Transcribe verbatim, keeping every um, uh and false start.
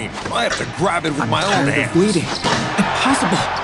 flame. I have to grab it with I'm my own tired of hands. bleeding. Impossible.